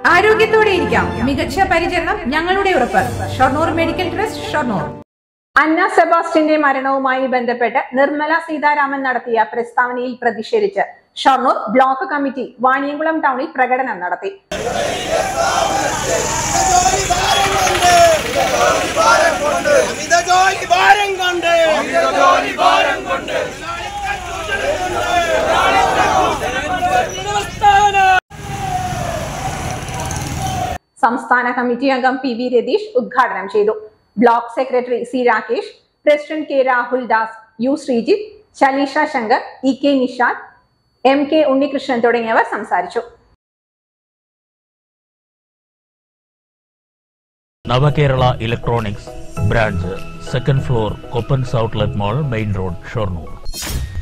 ആരോഗ്യത്തോടെ ഇരിക്കാം. മികച്ച പരിചരണം ഞങ്ങളുടെ ഉറപ്പ്. Shoranur medical trust, Shoranur. Anna സെബാസ്റ്റ്യന്റെ മരണവുമായി ബന്ധപ്പെട്ട് നിർമ്മല സീതാരാമൻ നടത്തിയ പ്രസ്താവനയിൽ പ്രതിഷേധിച്ച് ഷൊർണൂർ ബ്ലോക്ക് കമ്മിറ്റി വാണിയംകുളം ടൗണിൽ പ്രകടനം നടത്തി. സംസ്ഥാന കമ്മിറ്റി അംഗം പി വി രതീഷ് ഉദ്ഘാടനം ചെയ്തു. Block secretary C Rakesh, president K Rahul Das, U Sreejith, Shaleesha Shankar, E K Nishad, M K Unnikrishnan തുടങ്ങിയവർ സംസാരിച്ചു. Navakerala electronics branch, second floor, Koppans outlet mall, main road, Shoranur.